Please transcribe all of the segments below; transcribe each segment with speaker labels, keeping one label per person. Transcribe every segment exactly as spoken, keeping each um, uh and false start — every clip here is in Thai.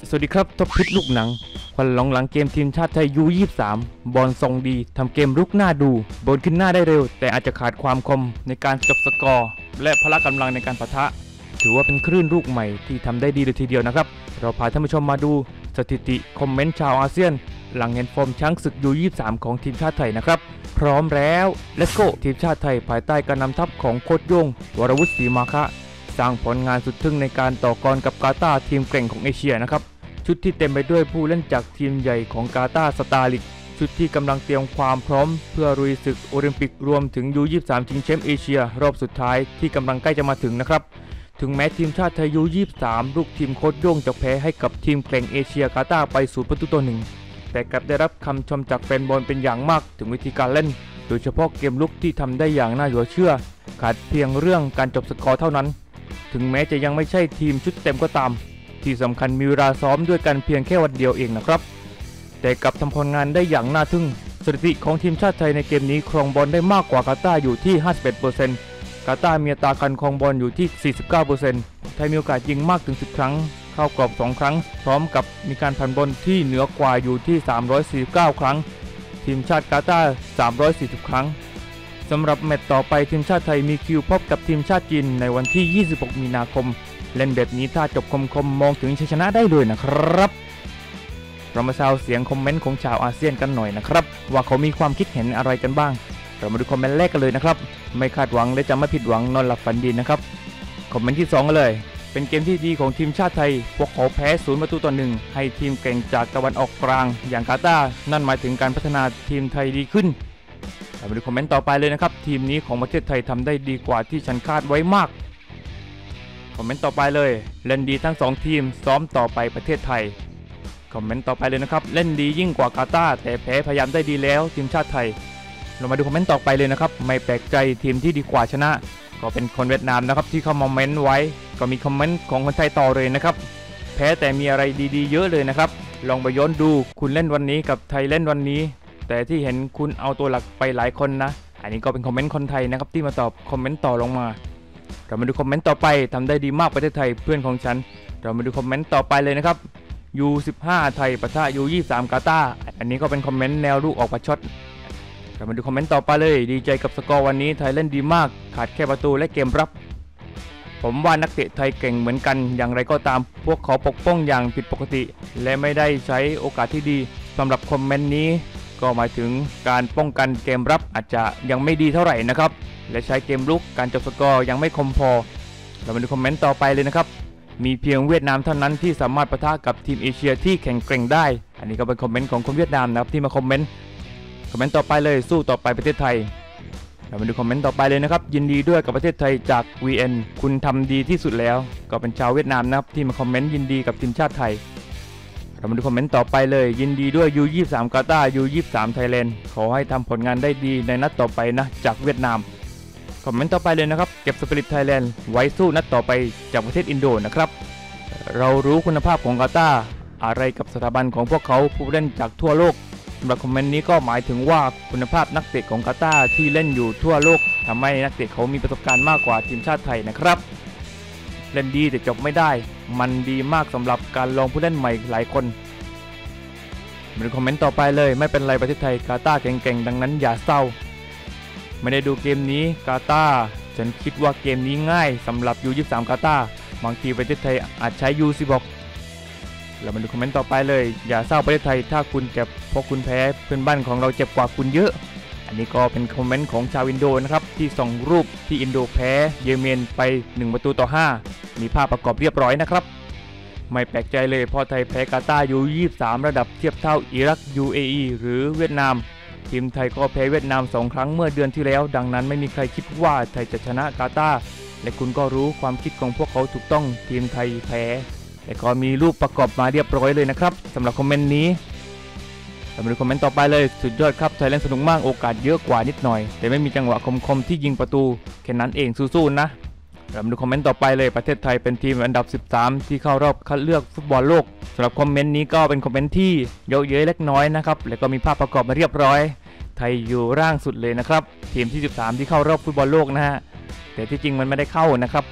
Speaker 1: สวัสดีครับท็อปพิษลูกหนังควันหลงหลังเกมทีมชาติไทย ยู ยี่สิบสาม บอลทรงดีทำเกมรุกหน้าดูบอลขึ้นหน้าได้เร็วแต่อาจจะขาดความคมในการจบสกอร์และพละกำลังในการปะทะถือว่าเป็นคลื่นลูกใหม่ที่ทำได้ดีเลยทีเดียวนะครับเราพาท่านผู้ชมมาดูสถิติคอมเมนต์ชาวอาเซียนหลังเห็นฟอร์มช้างศึก ยู ยี่สิบสาม ของทีมชาติไทยนะครับพร้อมแล้ว Let's go ทีมชาติไทยภายใต้การนำทัพของโค้ชโย่งวรวุฒิศรีมาคะสร้างผลงานสุดทึ่งในการต่อกรกับกาตาร์ทีมเก่งของเอเชียนะครับชุดที่เต็มไปด้วยผู้เล่นจากทีมใหญ่ของกาตาร์สตาร์ลิกชุดที่กำลังเตรียมความพร้อมเพื่อลุยศึกโอลิมปิกรวมถึง ยู ยี่สิบสาม ชิงแชมป์เอเชียรอบสุดท้ายที่กำลังใกล้จะมาถึงนะครับถึงแม้ทีมชาติไทย ยู ยี่สิบสาม ลูกทีมโค้ชโย่งจะแพ้ให้กับทีมเก่งเอเชียกาตาร์ไปศูนย์ประตูต่อหนึ่งแต่กลับได้รับคำชมจากแฟนบอลเป็นอย่างมากถึงวิธีการเล่นโดยเฉพาะเกมลุกที่ทำได้อย่างน่าเหลือเชื่อขาดเพียงเรื่องการจบสกอร์เท่านั้นถึงแม้จะยังไม่ใช่ทีมชุดเต็มก็ตามที่สำคัญมีเวลาซ้อมด้วยกันเพียงแค่วันเดียวเองนะครับแต่กลับทำผลงานได้อย่างน่าทึ่งสถิติของทีมชาติไทยในเกมนี้ครองบอลได้มากกว่ากาตาร์อยู่ที่ ห้าสิบเอ็ดเปอร์เซ็นต์ กาตาร์มีอัตราการครองบอลอยู่ที่ สี่สิบเก้าเปอร์เซ็นต์ ไทยมีโอกาสยิงมากถึงสิบครั้งเข้ากรอบสองครั้งพร้อมกับมีการผ่านบอลที่เหนือกว่าอยู่ที่สามร้อยสี่สิบเก้าครั้งทีมชาติกาตาร์สามร้อยสี่สิบครั้งสำหรับแมตช์ต่อไปทีมชาติไทยมีคิวพบกับทีมชาติจีนในวันที่ยี่สิบหกมีนาคมเล่นแบบนี้ถ้าจบคมๆมองถึงชัยชนะได้เลยนะครับเรามาซาวเสียงคอมเมนต์ของชาวอาเซียนกันหน่อยนะครับว่าเขามีความคิดเห็นอะไรกันบ้างเรามาดูคอมเมนต์แรกกันเลยนะครับไม่คาดหวังและจะไม่ผิดหวังนอนหลับฝันดีนะครับคอมเมนต์ที่สองกันเลยเป็นเกมที่ดีของทีมชาติไทยพวกเขาแพ้ศูนย์ประตูต่อหนึ่งให้ทีมเก่งจากตะวันออกกลางอย่างกาตาร์นั่นหมายถึงการพัฒนาทีมไทยดีขึ้นเรามาดูคอมเมนต์ต่อไปเลยนะครับทีมนี้ของประเทศไทยทำได้ดีกว่าที่ฉันคาดไว้มากคอมเมนต์ต่อไปเลยเล่นดีทั้งสองทีมซ้อมต่อไปประเทศไทยคอมเมนต์ต่อไปเลยนะครับเล่นดียิ่งกว่ากาตาร์แต่แพ้พยายามได้ดีแล้วทีมชาติไทยเรามาดูคอมเมนต์ต่อไปเลยนะครับไม่แปลกใจทีมที่ดีกว่าชนะก็เป็นคนเวียดนามนะครับที่เข้ามาเม้นไว้ก็มีคอมเมนต์ของคนไทยต่อเลยนะครับแพ้แต่มีอะไรดีๆเยอะเลยนะครับลองไปย้อนดูคุณเล่นวันนี้กับไทยเล่นวันนี้แต่ที่เห็นคุณเอาตัวหลักไปหลายคนนะอันนี้ก็เป็นคอมเมนต์คนไทยนะครับที่มาตอบคอมเมนต์ต่อลงมาเรามาดูคอมเมนต์ต่อไปทำได้ดีมากประเทศไทยเพื่อนของฉันเรามาดูคอมเมนต์ต่อไปเลยนะครับ ยู สิบห้า ไทยปะทะ ยู ยี่สิบสาม กาตาร์อันนี้ก็เป็นคอมเมนต์แนวลูกออกประชดเรามาดูคอมเมนต์ต่อไปเลยดีใจกับสกอร์วันนี้ไทยเล่นดีมากขาดแค่ประตูและเกมรับผมว่านักเตะไทยเก่งเหมือนกันอย่างไรก็ตามพวกเขาปกป้องอย่างผิดปกติและไม่ได้ใช้โอกาสที่ดีสำหรับคอมเมนต์นี้ก็หมายถึงการป้องกันเกมรับอาจจะยังไม่ดีเท่าไหร่นะครับและใช้เกมลุกการจบสกอร์ยังไม่คมพอเรามาดูคอมเมนต์ต่อไปเลยนะครับมีเพียงเวียดนามเท่านั้นที่สามารถปะทะกับทีมเอเชียที่แข็งแกร่งได้อันนี้ก็เป็นคอมเมนต์ของคนเวียดนามนะครับที่มาคอมเมนต์คอมเมนต์ต่อไปเลยสู้ต่อไปประเทศไทยเรามาดูคอมเมนต์ต่อไปเลยนะครับยินดีด้วยกับประเทศไทยจาก วี เอ็น คุณทำดีที่สุดแล้วก็เป็นชาวเวียดนามนะครับที่มาคอมเมนต์ยินดีกับทีมชาติไทยเรามาดูคอมเมนต์ต่อไปเลยยินดีด้วย ยู ยี่สิบสาม กาตาร์ ยู ยี่สิบสาม ไทยแลนด์ขอให้ทำผลงานได้ดีในนัดต่อไปนะจากเวียดนามคอมเมนต์ต่อไปเลยนะครับเก็บสปิริตไทยแลนด์ไว้สู้นัดต่อไปจากประเทศอินโดนะครับเรารู้คุณภาพของกาตาร์อะไรกับสถาบันของพวกเขาผู้เล่นจากทั่วโลกสำหรับคอมเมนต์นี้ก็หมายถึงว่าคุณภาพนักเตะของกาตาร์ที่เล่นอยู่ทั่วโลกทำให้นักเตะเขามีประสบการณ์มากกว่าทีมชาติไทยนะครับเล่นดีแต่จบไม่ได้มันดีมากสำหรับการลองผู้เล่นใหม่หลายคนมาดูคอมเมนต์ต่อไปเลยไม่เป็นไรประเทศไทยกาตาร์เก่งๆดังนั้นอย่าเศร้าไม่ได้ดูเกมนี้กาตาร์ฉันคิดว่าเกมนี้ง่ายสำหรับ ยู ยี่สิบสาม กาตาร์บางทีประเทศไทยอาจใช้ ยู สิบหก เรามาดูคอมเมนต์ต่อไปเลยอย่าเศร้าประเทศไทยถ้าคุณเจ็บเพราะคุณแพ้เพื่อนบ้านของเราเจ็บกว่าคุณเยอะอันนี้ก็เป็นคอมเมนต์ของชาวอินโดนะครับที่ส่งรูปที่อินโดแพ้เยเมนไปหนึ่งประตูต่อห้ามีภาพประกอบเรียบร้อยนะครับไม่แปลกใจเลยเพราะไทยแพ้กาตาร์ ยู ยี่สิบสาม ระดับเทียบเท่าอิรัก ยู เอ อี หรือเวียดนามทีมไทยก็แพ้เวียดนามสองครั้งเมื่อเดือนที่แล้วดังนั้นไม่มีใครคิดว่าไทยจะชนะกาตาร์และคุณก็รู้ความคิดของพวกเขาถูกต้องทีมไทยแพ้แต่ก็มีรูปประกอบมาเรียบร้อยเลยนะครับสำหรับคอมเมนต์นี้เรามาดูคอมเมนต์ต่อไปเลยสุดยอดครับไทยเล่นสนุกมากโอกาสเยอะกว่านิดหน่อยแต่ไม่มีจังหวะคมๆที่ยิงประตูแค่นั้นเองสู้ๆนะเรามาดูคอมเมนต์ต่อไปเลยประเทศไทยเป็นทีมอันดับสิบสามที่เข้ารอบคัดเลือกฟุตบอลโลกสำหรับคอมเมนต์นี้ก็เป็นคอมเมนต์ที่เยอะเย้ยเล็กน้อยนะครับแล้วก็มีภาพประกอบมาเรียบร้อยไทยอยู่ล่างสุดเลยนะครับทีมที่สิบสามที่เข้ารอบฟุตบอลโลกนะฮะแต่ที่จริงมันไม่ได้เข้านะครับ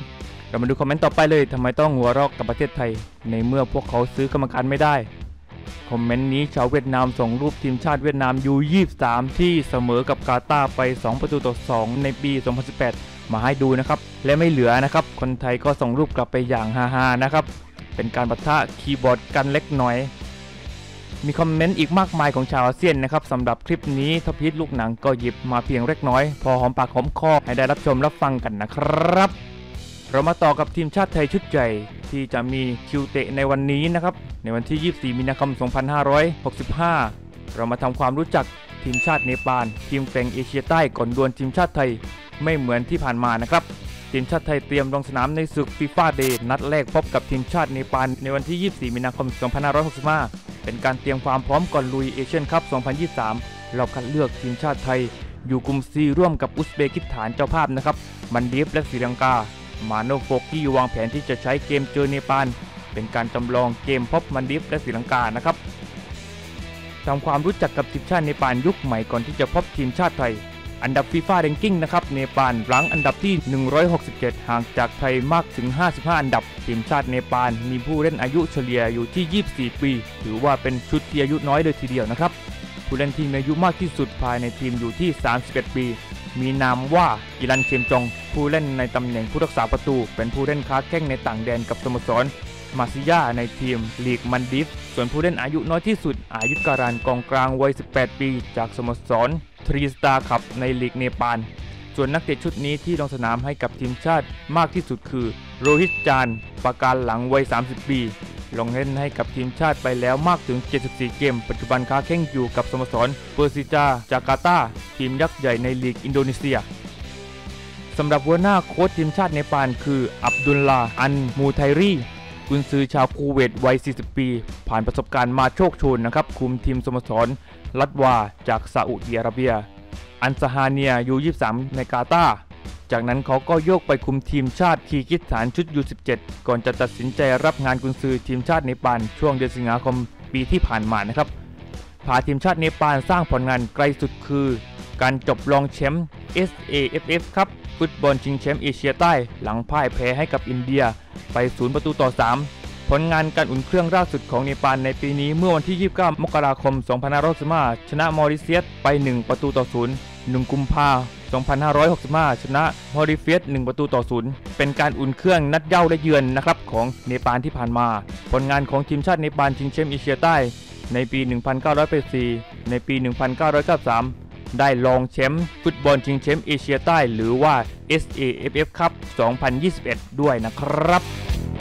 Speaker 1: เรามาดูคอมเมนต์ต่อไปเลยทำไมต้องหัวเราะกับประเทศไทยในเมื่อพวกเขาซื้อกรรมการไม่ได้คอมเมนต์นี้ชาวเวียดนามส่งรูปทีมชาติเวียดนาม ยู ยี่สิบสาม ที่เสมอกับกาตาร์ไปสองประตูต่อสองในปี สองพันสิบแปด มาให้ดูนะครับและไม่เหลือนะครับคนไทยก็ส่งรูปกลับไปอย่างฮาๆนะครับเป็นการปะทะคีย์บอร์ดกันเล็กน้อยมีคอมเมนต์อีกมากมายของชาวอาเซียนนะครับสำหรับคลิปนี้ท็อปฮิตลูกหนังก็หยิบมาเพียงเล็กน้อยพอหอมปากหอมคอให้ได้รับชมรับฟังกันนะครับเรามาต่อกับทีมชาติไทยชุดใหญ่ที่จะมีคิวเตะในวันนี้นะครับในวันที่ยี่สิบสี่มีนาคมสองพันห้าร้อยหกสิบห้าเรามาทำความรู้จักทีมชาติเนปาลทีมแกร่งเอเชียใต้ก่อนดวลทีมชาติไทยไม่เหมือนที่ผ่านมานะครับทีมชาติไทยเตรียมลงสนามในศึกฟีฟ่าเดย์นัดแรกพบกับทีมชาติเนปาลในวันที่ยี่สิบสี่มีนาคมสองพันห้าร้อยหกสิบห้าเป็นการเตรียมความพร้อมก่อนลุยเอเชียนคัพสองพันยี่สิบสามรอบคัดเลือกทีมชาติไทยอยู่กลุ่ม ซี ร่วมกับอุซเบกิสถานเจ้าภาพนะครับมัลดีฟและศรีลังกามาโนโฟกี้วางแผนที่จะใช้เกมเจอเนปาลเป็นการจำลองเกมพบมัลดีฟและศรีลังกานะครับทำความรู้จักกับทีมชาติเนปาลยุคใหม่ก่อนที่จะพบทีมชาติไทยอันดับฟีฟ่าแรงกิ้งนะครับเนปาลรั้งอันดับที่หนึ่งร้อยหกสิบเจ็ดห่างจากไทยมากถึงห้าสิบห้าอันดับทีมชาติเนปาลมีผู้เล่นอายุเฉลี่ยอยู่ที่ยี่สิบสี่ปีถือว่าเป็นชุดที่อายุน้อยเลยทีเดียวนะครับผู้เล่นที่มีอายุมากที่สุดภายในทีมอยู่ที่สามสิบเอ็ดปีมีนามว่ากิรันเชมจองผู้เล่นในตำแหน่งผู้รักษาประตูเป็นผู้เล่นค้าแข้งในต่างแดนกับสโมสรมาซิยาในทีมลีกมันดิฟส่วนผู้เล่นอายุน้อยที่สุดอายุการันกองกลางวัยสิบแปดปีจากสโมสรทรีสตาร์คัพในลีกเนปาลส่วนนักเตะชุดนี้ที่ลงสนามให้กับทีมชาติมากที่สุดคือโรฮิตจานปาการหลังวัยสามสิบปีลงเล่นให้กับทีมชาติไปแล้วมากถึงเจ็ดสิบสี่เกมปัจจุบันค้าแข้งอยู่กับสโมสรเปอร์ซิจาจาการ์ตาทีมยักษ์ใหญ่ในลีกอินโดนีเซียสำหรับหัวหน้าโค้ชทีมชาติเนปาลคืออับดุลลาอันมูไทรีกุนซือชาวคูเวตวัยสี่สิบปีผ่านประสบการณ์มาโชคโชนนะครับคุมทีมสโมสรลัดวาจากซาอุดิอาระเบียอันซาฮาเนียยูยี่สิบสามในกาตาร์จากนั้นเขาก็โยกไปคุมทีมชาติคีร์กิสถานชุด ยู สิบเจ็ด ก่อนจะตัดสินใจรับงานกุนซือทีมชาติเนปาลช่วงเดือนสิงหาคมปีที่ผ่านมานะครับพาทีมชาติเนปาลสร้างผลงานไกลสุดคือการจบรองแชมป์ เอส เอ เอฟ เอฟ ครับฟุตบอลชิงแชมป์เอเชียใต้หลังพ่ายแพ้ให้กับอินเดียไปศูนย์ประตูต่อสามผลงานการอุ่นเครื่องล่าสุดของเนปาลในปีนี้เมื่อวันที่ยี่สิบเก้ามกราคมสองพันห้าร้อยหกสิบห้าชนะมอริเชียสไปหนึ่งประตูต่อศูนย์ หนึ่งกุมภาพันธ์สองพันห้าร้อยหกสิบห้าชนะมอริเชียสหนึ่งประตูต่อศูนย์เป็นการอุ่นเครื่องนัดเย้าและเยือนนะครับของเนปาลที่ผ่านมาผลงานของทีมชาติเนปาลชิงแชมป์เอเชียใต้ในปีหนึ่งพันเก้าร้อยแปดสิบสี่ในปีหนึ่งพันเก้าร้อยเก้าสิบสามได้รองแชมป์ฟุตบอลชิงแชมป์เอเชียใต้หรือว่า เอส เอ เอฟ เอฟ ครับสองพันยี่สิบเอ็ดด้วยนะครับ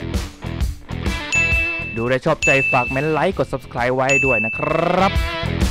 Speaker 1: ดูได้ชอบใจฝากเม้นไลค์กด ซับสไครบ์ ไว้ด้วยนะครับ